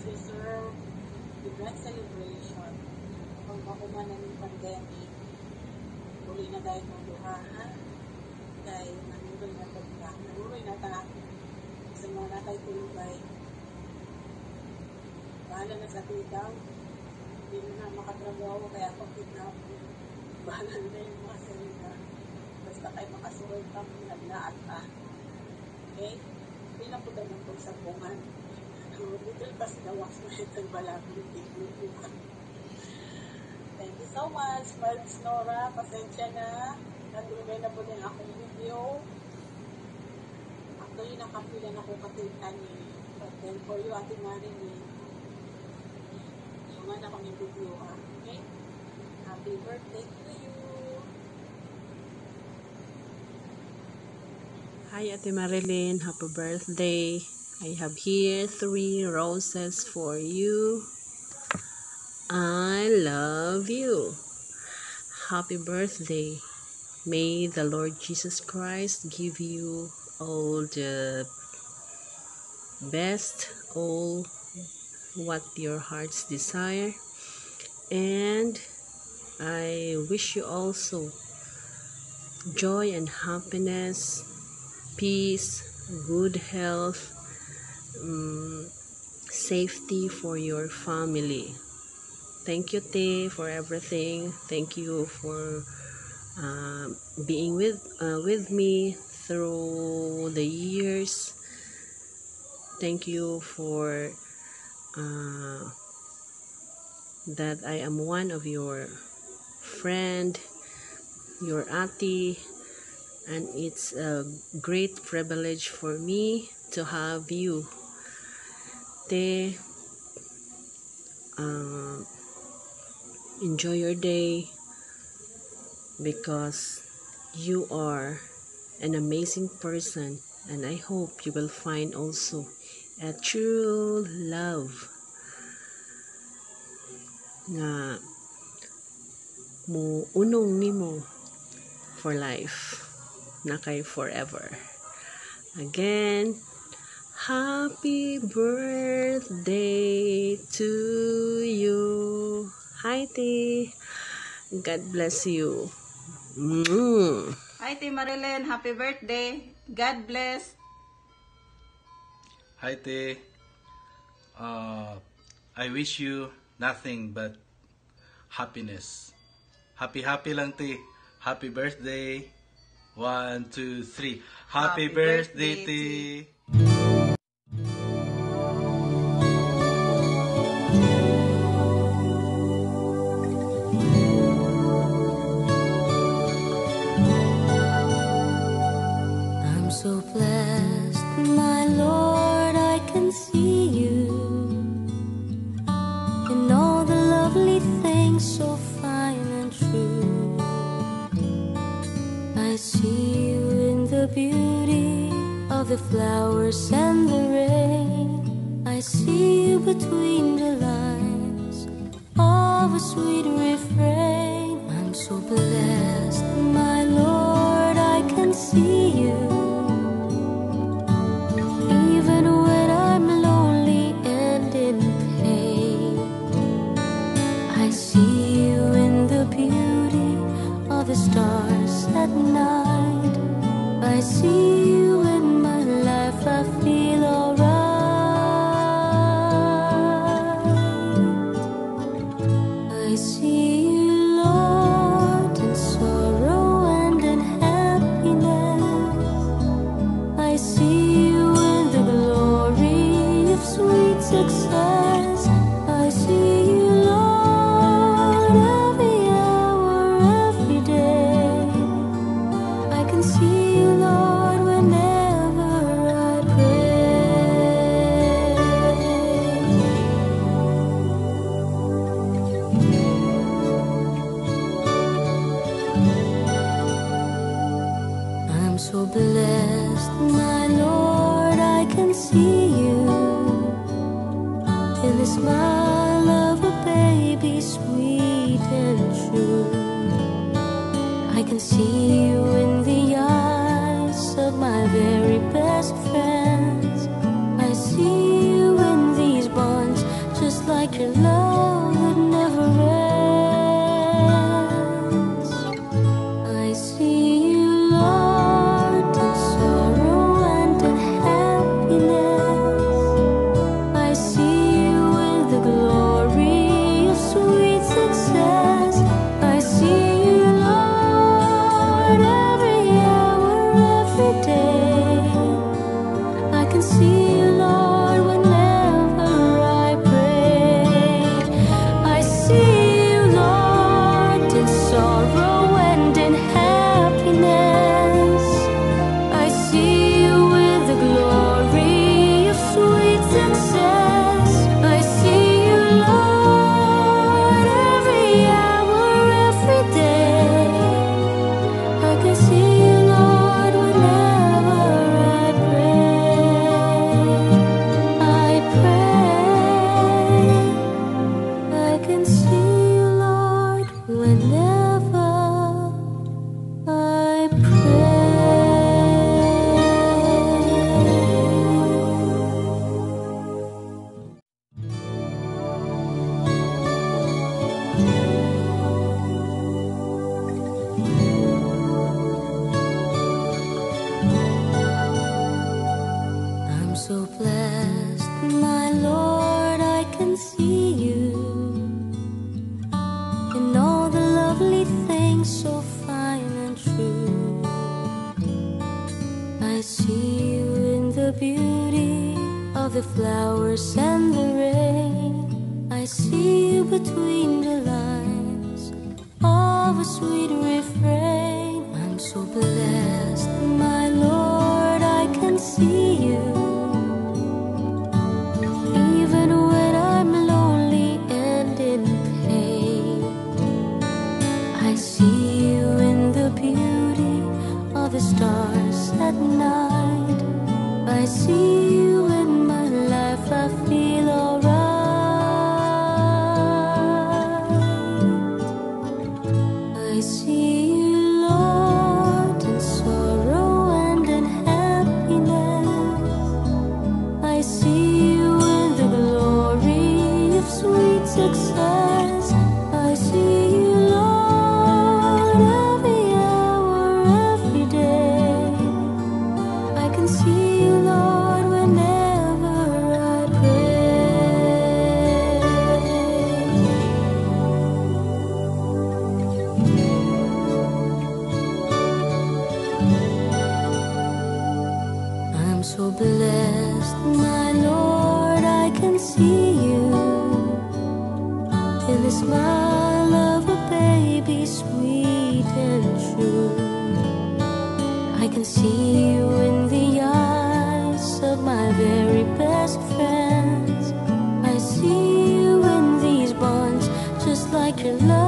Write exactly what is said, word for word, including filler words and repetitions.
reserve the grand celebration kung makuman na ng pandemic. Uli na dahil ng duha, ha? Dahil nanuroy na tagka. Nanuroy na ta. Sa mga natay tulugay. Bahala na sa titaw. Hindi na makatrabaho kaya ako kidnap. Bahala na yung mga salita. Basta kayo makasuroy pa, naglaat pa. Okay? Hindi na po dalang kong sabungan. Little pas gawas na itong balagong tiglutuhan. Thank you so much, Marks Nora. Pasensya na. Nandunay na po din akong video. Actually, nakapilan ako katintan ni. But then for you, Ate Marilyn, yung nga na kami video, ha? Okay? Happy birthday to you! Hi, Ate Marilyn. Happy birthday. I have here three roses for you. I love you. Happy birthday. May the Lord Jesus Christ give you all the best, all what your hearts desire. And I wish you also joy and happiness, peace, good health, um, safety for your family. Thank you, Te, for everything. Thank you for uh, being with uh, with me through the years. Thank you for uh, that I am one of your friend, your ate, and it's a great privilege for me to have you. Te, uh, enjoy your day because you are an amazing person, and I hope you will find also a true love nga mo unong nimo for life, na kay forever. Again, happy birthday to you. Hi, Te. God bless you. Mm. Hi, Te Marilyn. Happy birthday. God bless. Hi, Te. Uh, I wish you nothing but happiness. Happy, happy lang, Te. Happy birthday. One, two, three. Happy, happy birthday, birthday, Te. So blessed, my Lord, I can see you in all the lovely things so fine and true. I see you in the beauty of the flowers and the rain. I see you between the lines of a sweet refrain. I'm so blessed, my Lord, I can see you the stars at night. I see you in my life, I feel alright. I see you, Lord, in sorrow and in happiness. I see you in the glory of sweet success. I see you, Lord, every hour, every day. I can see you, Lord, whenever I pray. I'm so blessed, my Lord, I can see you in the smile of a baby, sweet and true. I can see you in the eyes of my very best friends. I see you in these bonds so blessed, my Lord, I can see you in all the lovely things so fine and true. I see you in the beauty of the flowers and the rain. I see you between the lines of a sweet refrain. I'm so blessed, my Lord, I can see you even when I'm lonely and in pain. I see you in the beauty of the stars at night. I see you in my life, I feel alright. I see you, Lord, in sorrow and in happiness. I see you in the glory of sweet success. I see you, Lord, every hour, every day. I can see you, Lord, whenever I pray. I'm so blessed, my Lord, I can see you in the smile of a baby, sweet and true. I can see you in the eyes of my very best friends. I see you in these bonds, just like your love.